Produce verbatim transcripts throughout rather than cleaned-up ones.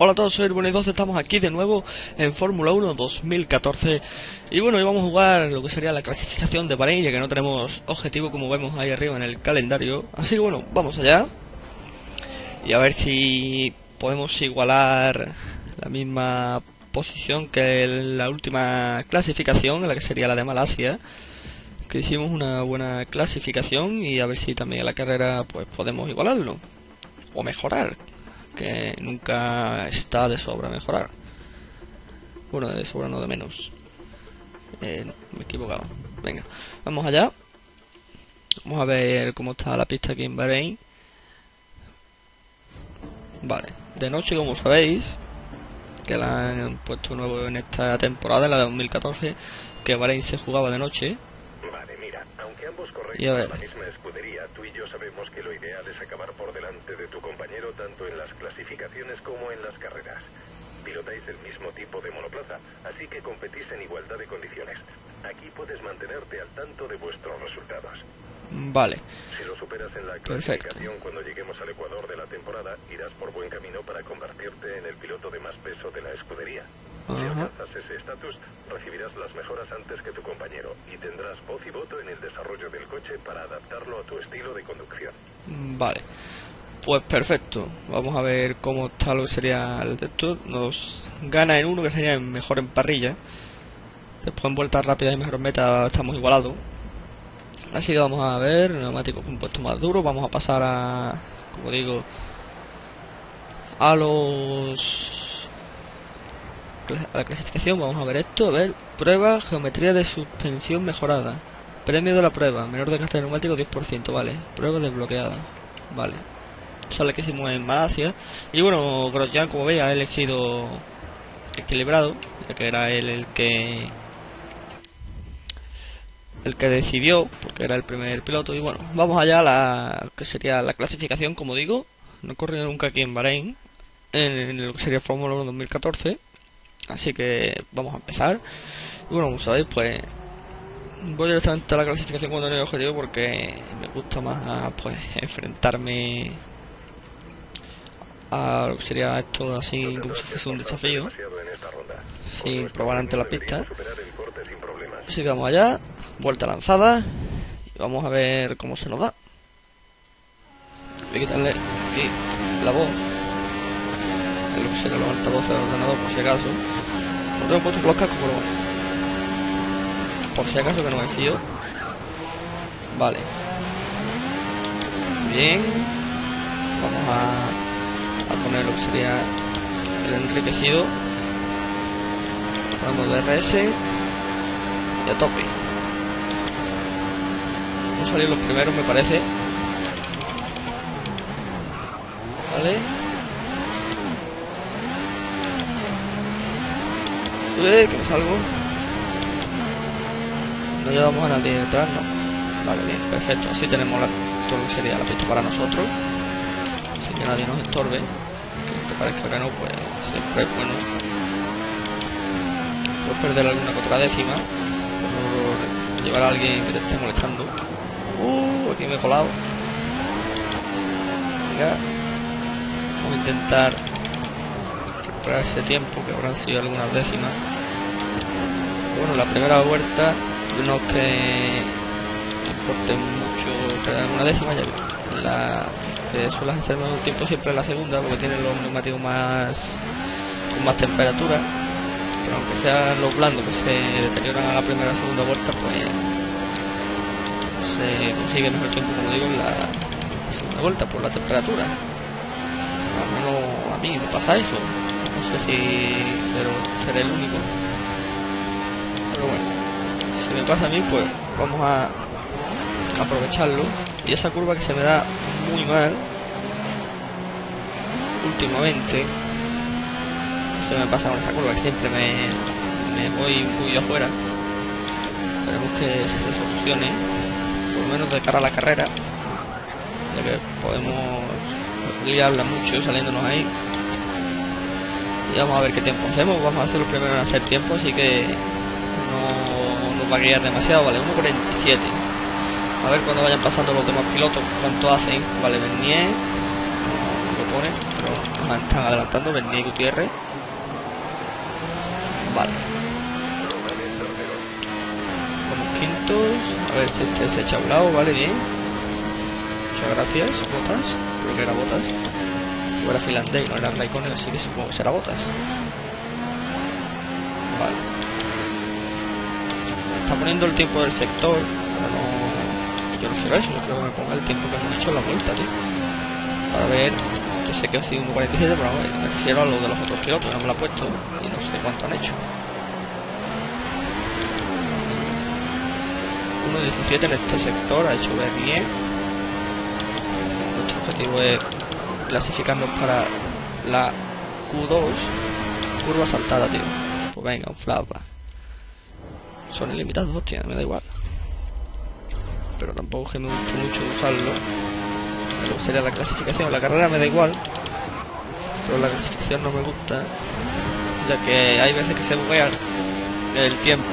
Hola a todos, soy Urbano doce, estamos aquí de nuevo en Fórmula uno dos mil catorce. Y bueno, hoy vamos a jugar lo que sería la clasificación de Bahrein, ya que no tenemos objetivo como vemos ahí arriba en el calendario. Así que bueno, vamos allá. Y a ver si podemos igualar la misma posición que en la última clasificación, la que sería la de Malasia. Que hicimos una buena clasificación y a ver si también en la carrera pues podemos igualarlo. O mejorar, que nunca está de sobra mejorar. Bueno, de sobra no, de menos. Eh, me he equivocado. Venga, vamos allá. Vamos a ver cómo está la pista aquí en Bahrein. Vale, de noche, como sabéis, que la han puesto nuevo en esta temporada, en la de dos mil catorce, que Bahrein se jugaba de noche. Vale, mira, aunque ambos corréis Y a ver, por la misma escudería, tú y yo sabemos que lo ideal es acabar por delante de tu compañero tanto en las clasificaciones como en las carreras. Pilotáis el mismo tipo de monoplaza, así que competís en igualdad de condiciones. Aquí puedes mantenerte al tanto de vuestros resultados. vale. Si lo superas en la Perfecto. clasificación cuando lleguemos al ecuador de la temporada, irás por buen camino para convertirte en el piloto de más peso de la escudería. Si Ajá. alcanzas ese estatus, recibirás las mejoras antes que tu compañero y tendrás voz y voto en el desarrollo del coche para adaptarlo a tu estilo de conducción. Vale, pues perfecto. Vamos a ver cómo está lo que sería el texto. Nos gana en uno, que sería mejor en parrilla. Después en vueltas rápidas y mejor en meta estamos igualados. Así que vamos a ver, neumáticos compuestos más duros. Vamos a pasar a, como digo, a los... a la clasificación. Vamos a ver esto, a ver, prueba, geometría de suspensión mejorada. Premio de la prueba, menor desgaste de neumático diez por ciento, vale. Prueba desbloqueada, vale. Esa es la que hicimos en Malasia. Y bueno, Grosjean, como veis, ha elegido equilibrado, ya que era él el que el que decidió, porque era el primer piloto. Y bueno, vamos allá a la que sería la clasificación, como digo. No he corrido nunca aquí en Bahrein, en lo que sería Fórmula uno dos mil catorce. Así que vamos a empezar. Y bueno, como sabéis, pues voy directamente a la clasificación cuando no hay objetivo, porque me gusta más pues enfrentarme a lo que sería esto así como si fuese un desafío, sin probar ante la pista. Así que vamos allá, vuelta lanzada y vamos a ver cómo se nos da. Voy a quitarle aquí la voz, es lo que sería los altavoces del ordenador, por si acaso. No tengo puesto los cascos, pero bueno, por si acaso, que no me fío. Vale, bien, vamos a, a poner lo que sería el enriquecido, ponemos D R S y a tope. Vamos a salir los primeros, me parece. Vale, uy, que me salgo. No llevamos a nadie detrás, no. Vale, bien, perfecto. Así tenemos la, todo lo que sería la pista para nosotros, así que nadie nos estorbe. Que aunque parezca que no, pues siempre es bueno. Puedes perder alguna que otra décima por llevar a alguien que te esté molestando. Uh, aquí me he colado. Venga, vamos a intentar recuperar ese tiempo, que habrán sido algunas décimas. Bueno, la primera vuelta, no es que importe mucho que alguna décima, ya que la que suele hacer menos tiempo siempre es la segunda, porque tiene los neumáticos más con más temperatura. Pero aunque sean los blandos que se deterioran a la primera o segunda vuelta, pues se consigue mejor tiempo, como digo, en la segunda vuelta por la temperatura. Al menos a mí me pasa eso. No sé si seré el único, pero bueno, si me pasa a mí, pues vamos a aprovecharlo. Y esa curva que se me da muy mal últimamente, se me pasa con esa curva, que siempre me, me voy muy afuera. Esperemos que se solucione, por lo menos de cara a la carrera, ya que podemos liarla mucho saliéndonos ahí. Y vamos a ver qué tiempo hacemos. Vamos a ser los primeros en hacer tiempo, así que no nos va a guiar demasiado. Vale, uno cuarenta y siete. A ver cuando vayan pasando los demás pilotos cuánto hacen. Vale, Bernier lo pone, pero nos están adelantando. Bernier y Gutiérrez. Vale. Vamos quintos. A ver si este se echa a un lado. Vale, bien. Muchas gracias. Botas. Creo que era Botas. O era finlandés, no era Raikkonen, así que supongo que será Botas. Vale. Está poniendo el tiempo del sector, pero no... Yo no quiero eso, yo quiero que me ponga el tiempo que hemos hecho en la vuelta, tío. Para ver... Que sé que ha sido uno cuarenta y siete, pero bueno, me refiero a lo de los otros pilotos, no me lo ha puesto y no sé cuánto han hecho. uno diecisiete en este sector ha hecho Bernier. Nuestro objetivo es clasificarnos para la Q dos. Curva saltada, tío. Pues venga, un flapa. Son ilimitados, hostia, me da igual. Pero tampoco es que me guste mucho usarlo. Lo que sería la clasificación. La carrera me da igual, pero la clasificación no me gusta, ya que hay veces que se buguea el tiempo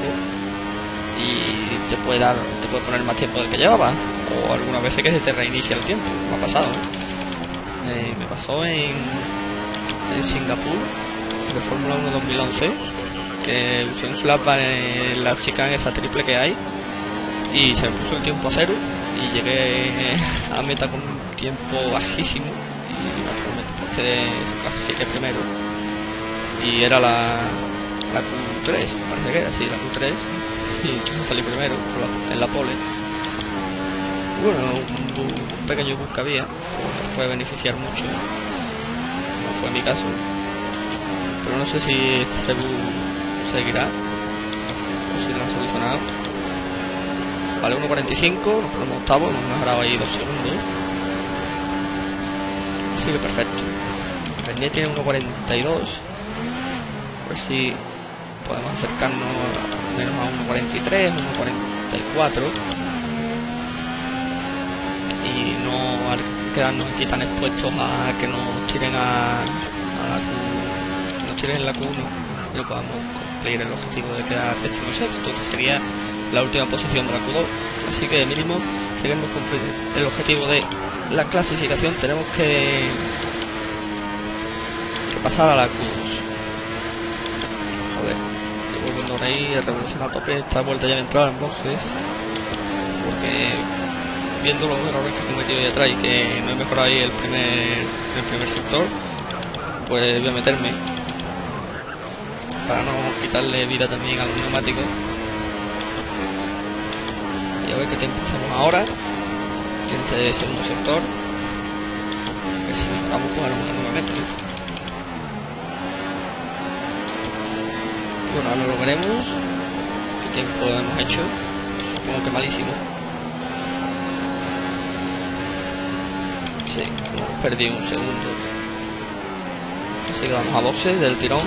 y te puede dar, te puede poner más tiempo del que llevaba, o algunas veces que se te reinicia el tiempo. Me ha pasado, ¿eh? Eh, me pasó en, en Singapur, de Fórmula uno dos mil once, que usé un flap en la chicane esa triple que hay y se me puso el tiempo a cero y llegué a meta con un tiempo bajísimo y naturalmente pues quedé, clasifiqué primero y era la, la Q tres, me parece que era, sí, la Q tres, y entonces salí primero en la pole. Bueno, un, un pequeño bug que había, pues nos puede beneficiar mucho, no fue mi caso, pero no sé si este bug seguirá o si lo han solucionado. Vale, uno cuarenta y cinco, nos ponemos octavo, hemos mejorado ahí dos segundos. Así que perfecto. Bernier tiene uno cuarenta y dos. A ver si podemos acercarnos a menos a uno cuarenta y tres, uno cuarenta y cuatro. Y no quedarnos aquí tan expuestos a que nos tiren a, a la Q, nos tiren en la Q uno y no podamos cumplir el objetivo de quedar décimo sexto, que sería la última posición de la Q dos. Así que de mínimo, si queremos cumplir el objetivo de la clasificación, tenemos que, que pasar a la Q dos. Joder, estoy volviendo por ahí, el revolución a tope. Esta vuelta ya me entraba en boxes, porque viendo los errores que he cometido ahí atrás y que no he mejorado ahí el primer, el primer sector, pues voy a meterme para no quitarle vida también a los neumáticos. Y a ver qué tiempo hacemos ahora en este segundo sector, que si vamos pues a los nueve metros. Bueno, ahora lo veremos. ¿Qué tiempo hemos hecho? Supongo que malísimo. Sí, hemos perdido un segundo. Así que vamos a boxes del tirón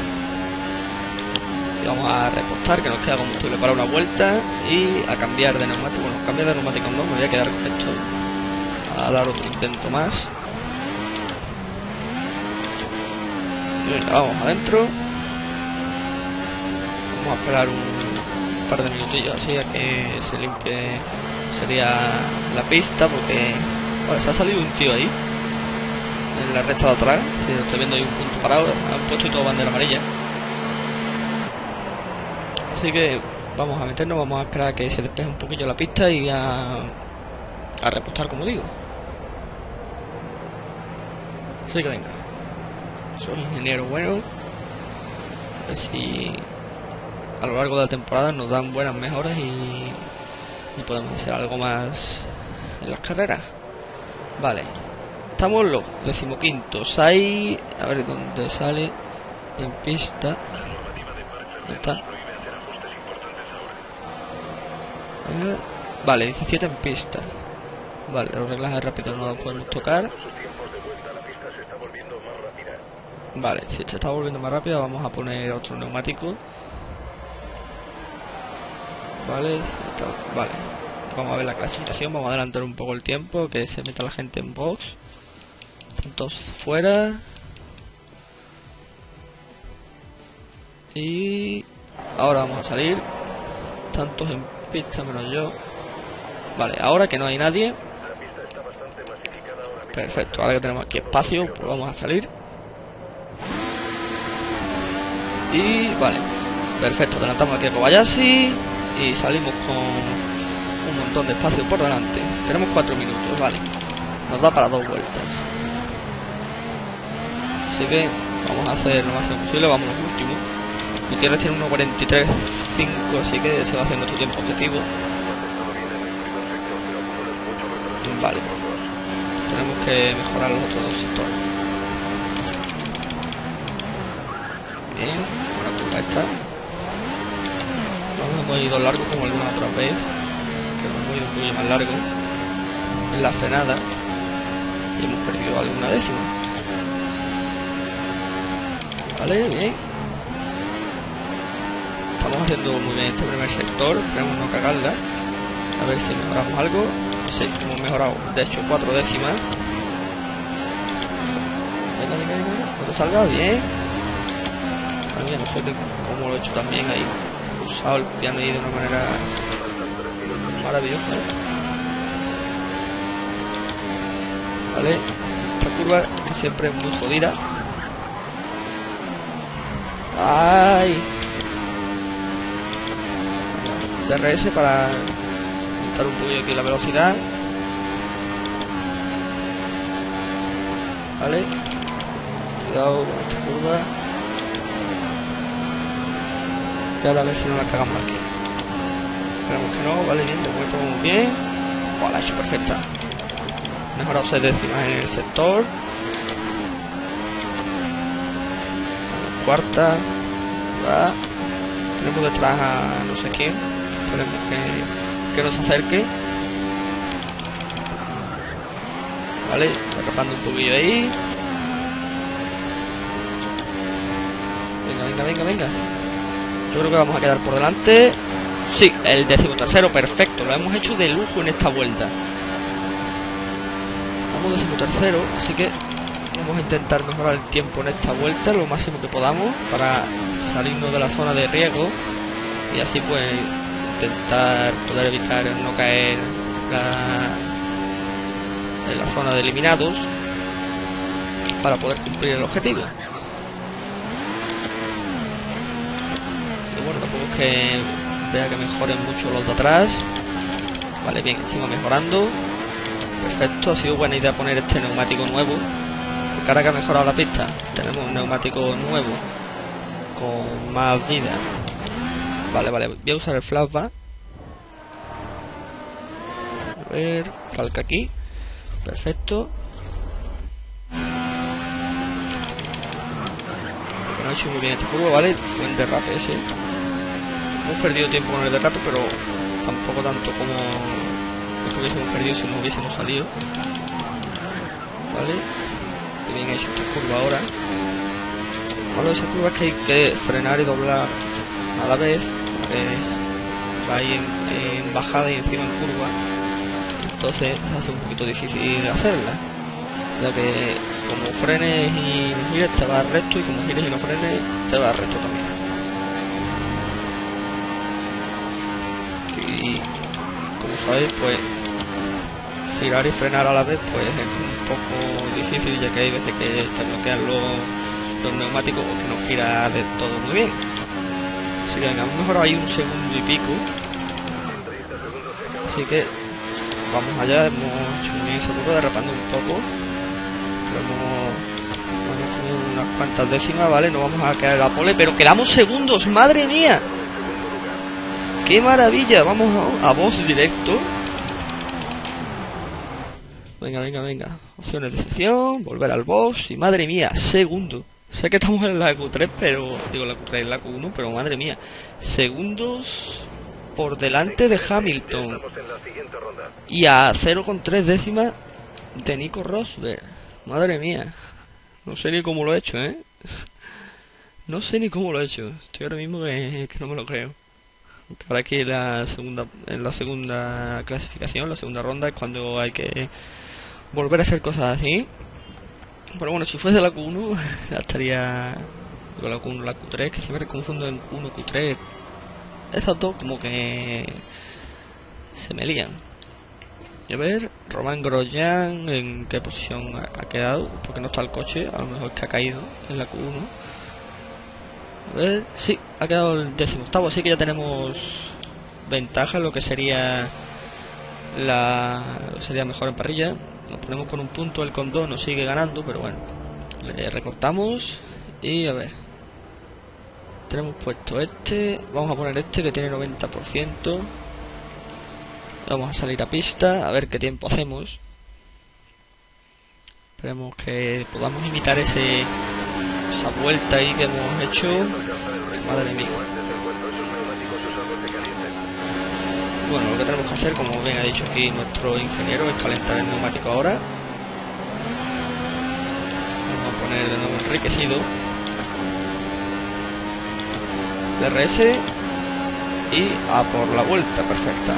y vamos a repostar, que nos queda combustible para una vuelta, y a cambiar de neumático. Bueno, cambiar de neumático no, me voy a quedar con esto a dar otro intento más. Venga, vamos adentro. Vamos a esperar un par de minutillos así a que se limpie, sería la pista, porque bueno, se ha salido un tío ahí en la recta de atrás. Si sí, estoy viendo ahí un punto parado, han puesto todo bandera amarilla. Así que vamos a meternos, vamos a esperar a que se despeje un poquillo la pista y a, a repostar, como digo. Así que venga, soy ingeniero bueno, a ver si a lo largo de la temporada nos dan buenas mejoras y, y podemos hacer algo más en las carreras. Vale, estamos los decimoquintos. Hay, a ver dónde sale en pista. ¿Dónde está? Eh, vale, diecisiete en pista. Vale, los reglajes rápidos no los podemos tocar. Vale, si se está volviendo más rápida, vamos a poner otro neumático. Vale, está, vale. Vamos a ver la clasificación, vamos a adelantar un poco el tiempo, que se meta la gente en box. Están todos fuera. Y ahora vamos a salir. Tantos en pista menos yo. Vale, ahora que no hay nadie, Perfecto, ahora que tenemos aquí espacio, pues vamos a salir. Y vale, perfecto, adelantamos aquí a Kobayashi y salimos con un montón de espacio por delante. Tenemos cuatro minutos, vale, nos da para dos vueltas. Así que vamos a hacer lo máximo posible, vamos al último. Gutiérrez tiene uno cuarenta y tres cinco, así que se va haciendo nuestro tiempo objetivo. Vale, tenemos que mejorar los otros dos sectores. Bien, buena curva esta. No nos hemos ido largo como alguna otra vez, que nos hemos ido un poquito más largo en la frenada y hemos perdido alguna décima. Vale, bien. Estamos haciendo muy bien este primer sector, esperemos no cagarla. A ver si mejoramos algo. Sí, hemos mejorado, de hecho, cuatro décimas. Venga, venga, venga, cuando salga, bien. También no sé cómo lo he hecho también ahí. He usado el piano ahí de una manera maravillosa. Vale, esta curva siempre es muy jodida. ¡Ay! D R S para aumentar un poquito aquí la velocidad. Vale, cuidado con esta curva. Y ahora a ver si no la cagamos aquí. Esperemos que no, vale, bien, de momento vamos bien. Oh, la he hecho perfecta. Mejorado seis décimas en el sector. Cuarta. Va. Tenemos detrás a no sé quién. Esperemos que, que nos acerque. Vale, derrapando un poquillo ahí. Venga, venga, venga, venga. Yo creo que vamos a quedar por delante. Sí, el decimotercero, perfecto. Lo hemos hecho de lujo en esta vuelta. Vamos decimotercero, así que vamos a intentar mejorar el tiempo en esta vuelta lo máximo que podamos para salirnos de la zona de riesgo y así pues intentar poder evitar no caer la, en la zona de eliminados para poder cumplir el objetivo. Y bueno, tampoco es que vea que mejoren mucho los de atrás. Vale, bien, sigo mejorando. Perfecto, ha sido buena idea poner este neumático nuevo. Porque ahora que ha mejorado la pista, tenemos un neumático nuevo con más vida. Vale, vale, voy a usar el flashback. A ver, falca aquí. Perfecto. No he hecho muy bien este juego, vale. Buen derrape ese. Hemos perdido tiempo con el derrape, pero tampoco tanto como lo que hubiésemos perdido si no hubiésemos salido. Vale. Y bien hecho esta curva ahora. Malo de esa curva es que hay que frenar y doblar a la vez. Porque va ahí en, en bajada y encima en curva. Entonces hace un poquito difícil hacerla. Ya que como frenes y gires te va recto y como gires y no frenes te va recto también. Y como sabéis, pues girar y frenar a la vez pues es un poco difícil, ya que hay veces que te bloquean los, los neumáticos o que no gira de todo muy bien. Así que venga, hemos mejorado ahí un segundo y pico. Así que vamos allá, hemos hecho muy bien esa curva, derrapando un poco. Pero hemos, hemos comido unas cuantas décimas, ¿vale? No vamos a caer en la pole, pero quedamos segundos, ¡madre mía! ¡Qué maravilla! Vamos a, a boss directo. Venga, venga, venga. Opciones de sección, volver al boss y madre mía, segundo. Sé que estamos en la Q tres, pero... Digo la Q tres, en la Q uno, pero madre mía. Segundos por delante de Hamilton. Y a cero coma tres décimas de Nico Rosberg. Madre mía. No sé ni cómo lo he hecho, ¿eh? No sé ni cómo lo he hecho. Estoy ahora mismo que, que no me lo creo. Ahora aquí en la segunda, en la segunda clasificación, la segunda ronda, es cuando hay que volver a hacer cosas así. Pero bueno, si fuese la Q uno, ya estaría... Digo, la Q uno, la Q tres, que siempre confundo en Q uno, Q tres. Estas dos como que se me lían. Y a ver, Román Grosjean, ¿en qué posición ha quedado? Porque no está el coche, a lo mejor es que ha caído en la Q uno. A ver, sí, ha quedado el decimoctavo, así que ya tenemos ventaja en lo que sería la sería mejor en parrilla. Nos ponemos con un punto, el con dos nos sigue ganando, pero bueno, le recortamos y a ver. Tenemos puesto este, vamos a poner este que tiene noventa por ciento. Vamos a salir a pista, a ver qué tiempo hacemos. Esperemos que podamos imitar ese esa vuelta ahí que hemos hecho. Madre mía. Bueno, lo que tenemos que hacer, como bien ha dicho aquí nuestro ingeniero, es calentar el neumático ahora. Vamos a poner de nuevo enriquecido. D R S y a por la vuelta perfecta.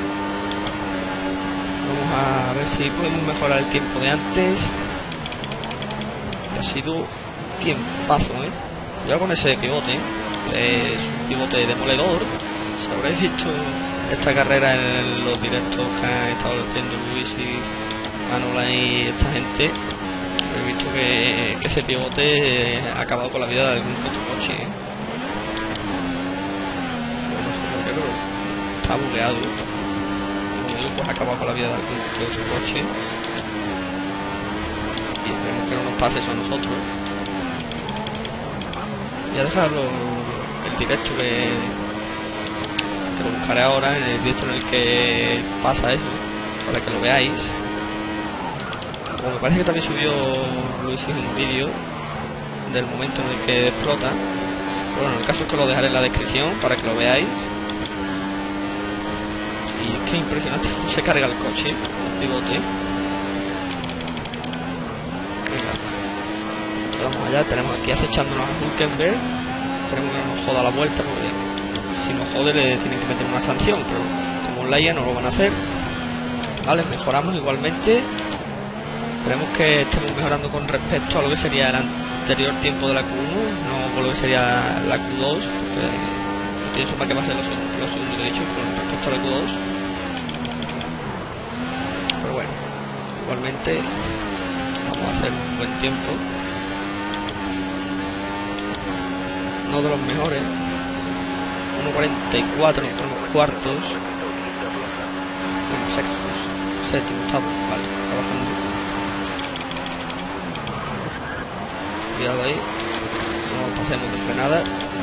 Vamos a ver si podemos mejorar el tiempo de antes. Que ha sido un tiempazo, ¿eh? Ya con ese pivote, ¿eh? Es un pivote demoledor. Si habréis visto esta carrera en los directos que han estado haciendo Luis y Manuel y esta gente, he visto que, que ese pivote ha acabado con la vida de algún otro coche, ¿eh? No sé por qué, pero está bugueado. Pues acaba con la vida de algún otro coche y esperemos que no nos pase eso a nosotros. Voy a dejarlo el directo que, que lo buscaré ahora, en el directo en el que pasa eso, para que lo veáis. Como me parece que también subió Luis un vídeo del momento en el que explota. Bueno, el caso es que lo dejaré en la descripción para que lo veáis. Qué impresionante cómo se carga el coche, el pivote. Venga, vamos allá, tenemos aquí acechándonos a Hülkenberg. Esperemos que no nos joda la vuelta, porque si nos jode le tienen que meter una sanción, pero como un Laia no lo van a hacer. Vale, mejoramos igualmente. Esperemos que estemos mejorando con respecto a lo que sería el anterior tiempo de la Q uno, no con lo que sería la Q dos, porque pienso más que va a ser lo, lo segundo que he dicho con respecto a la Q dos. Bueno, igualmente vamos a hacer un buen tiempo, no de los mejores. Uno cuarenta y cuatro, nos ponemos cuartos, bueno, sextos, séptimo, octavo, vale, trabajando. Cuidado ahí, no pasemos de frenada.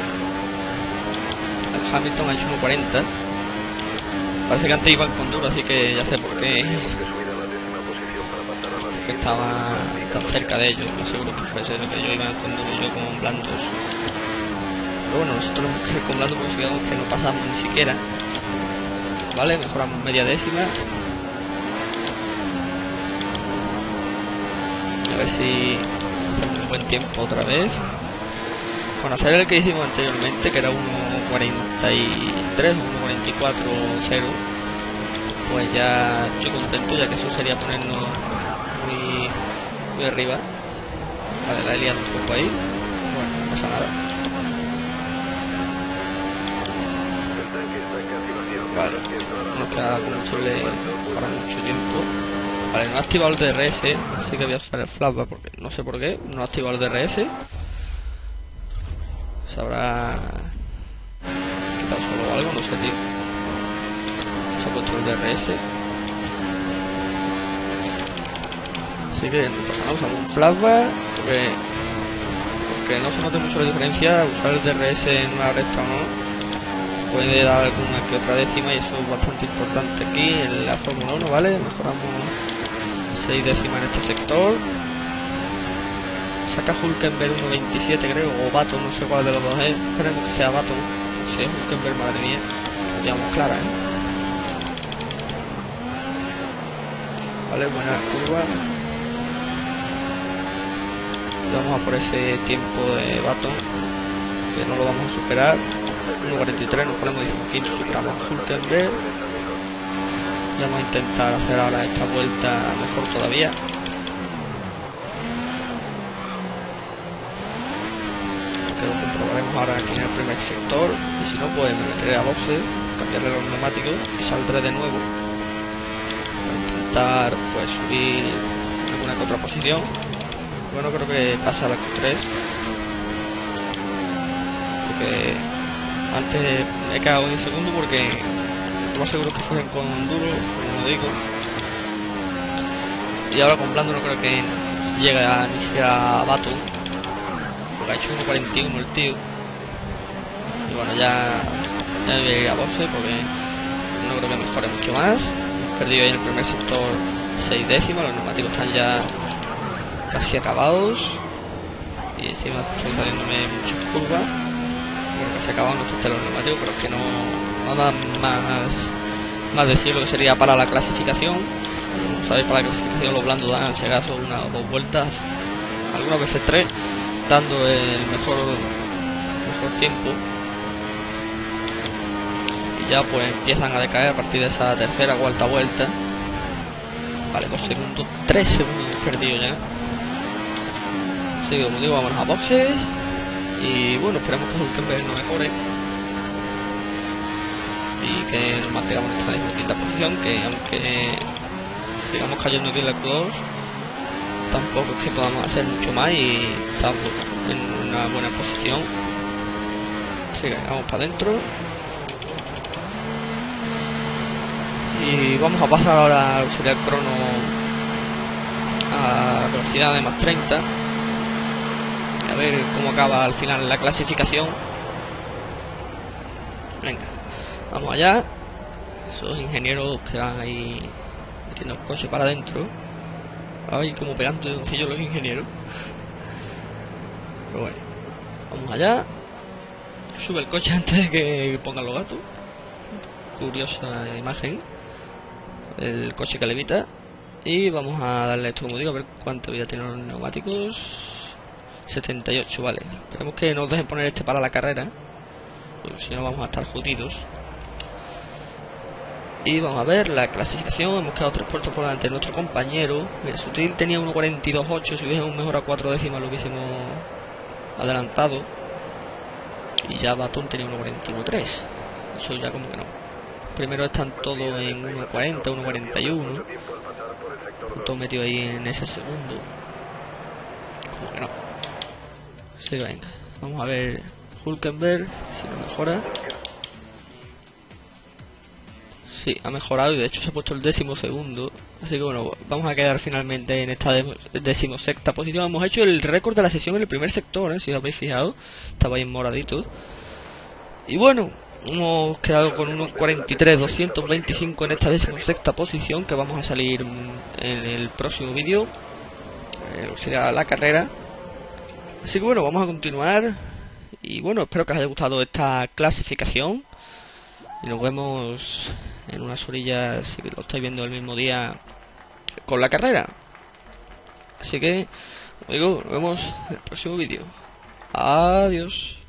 El Hamilton ha hecho uno cuarenta. Parece que antes iban con duro, así que ya sé por qué. Que estaba tan cerca de ellos, no seguro que fuese lo que yo iba con duro y yo con blandos. Pero bueno, nosotros tenemos que ir con blandos porque digamos que no pasamos ni siquiera. Vale, mejoramos media décima. A ver si hacemos un buen tiempo otra vez. Con hacer el que hicimos anteriormente, que era uno cuarenta y tres, uno cuarenta y cuatro cero, pues ya estoy contento, ya que eso sería ponernos muy, muy arriba. Vale, la he liado un poco ahí. Bueno, no pasa nada. Vale, no nos queda combustible para mucho tiempo. Vale, no ha activado el D R S, así que voy a usar el flashback porque no sé por qué no ha activado el D R S. Se habrá quitado solo algo, no sé, tío. Se ha puesto el D R S. Así que no pasa nada, usamos un flashback porque, porque no se note mucho la diferencia. Usar el D R S en una recta o no puede dar alguna que otra décima, y eso es bastante importante aquí en la Fórmula uno, ¿vale? Mejoramos seis décimas en este sector. Saca Hülkenberg uno veintisiete, creo, o Baton, no sé cuál de los dos es. Esperemos que sea Baton. Si es Hülkenberg, madre mía, lo llevamos clara, ¿eh? Vale, buena curva. Vamos a por ese tiempo de Baton, que no lo vamos a superar. uno cuarenta y tres, nos ponemos decimoquinto, superamos a Hülkenberg. Y vamos a intentar hacer ahora esta vuelta mejor todavía. Que lo comprobaremos ahora aquí en el primer sector. Y si no, pues me meteré a boxes, cambiarle los neumáticos y saldré de nuevo para intentar pues subir alguna que otra posición. Bueno, creo que pasa a la Q tres, porque antes me he cagado en segundo porque lo más seguro es que fuesen con duro, como lo digo, y ahora con blando no creo que llegue a, ni siquiera a Bato, porque ha hecho uno cuarenta y uno el tío. Y bueno, ya, ya me voy a ir a boxe porque no creo que mejore mucho más. He perdido ahí en el primer sector seis décimas, los neumáticos están ya casi acabados y encima estoy saliéndome muchas curvas. Bueno, casi acabados no están los neumáticos, pero es que no, no dan más, más decir lo que sería para la clasificación. Como sabéis, para la clasificación los blandos dan, si acaso, una o dos vueltas, algunas veces tres, dando el mejor, mejor tiempo. Y ya pues empiezan a decaer a partir de esa tercera o cuarta vuelta. Vale, dos segundos, tres segundos perdido ya. Así que como digo, vámonos a boxes. Y bueno, esperemos que Hulkenberg no mejore y que nos mantengamos en esta decimoquinta posición, que aunque sigamos cayendo aquí en la Q dos, tampoco es que podamos hacer mucho más y estamos en una buena posición. Así que vamos para adentro. Y vamos a pasar ahora a lo que sería el crono a velocidad de más treinta. A ver cómo acaba al final la clasificación. Venga, vamos allá. Esos ingenieros que van ahí metiendo el coche para adentro. Ay, como pegando de doncillo los ingenieros. Pero bueno, vamos allá. Sube el coche antes de que pongan los gatos. Curiosa imagen. El coche que levita. Y vamos a darle esto, como digo, a ver cuánta vida tienen los neumáticos. setenta y ocho, vale. Esperemos que nos dejen poner este para la carrera, porque si no vamos a estar jodidos. Y vamos a ver la clasificación. Hemos quedado tres puestos por delante de nuestro compañero. Mira, Sutil tenía uno cuarenta y dos ocho. Si hubiésemos mejorado cuatro décimas lo hubiésemos adelantado. Y ya Baton tenía uno cuarenta y uno tres. Eso ya como que no. Primero están todos en uno cuarenta, uno cuarenta y uno. Todo metido ahí en ese segundo. Como que no. Sí, venga. Vamos a ver Hulkenberg si no mejora. Sí, ha mejorado y de hecho se ha puesto el décimo segundo. Así que bueno, vamos a quedar finalmente en esta decimosexta posición. Hemos hecho el récord de la sesión en el primer sector, ¿eh? Si os habéis fijado. Estaba ahí en moradito. Y bueno, hemos quedado con uno cuarenta y tres doscientos veinticinco en esta decimosexta posición, que vamos a salir en el próximo vídeo. Eh, será la carrera. Así que bueno, vamos a continuar. Y bueno, espero que os haya gustado esta clasificación. Y nos vemos en unas orillas, si lo estáis viendo el mismo día, con la carrera. Así que, digo, nos vemos en el próximo vídeo. Adiós.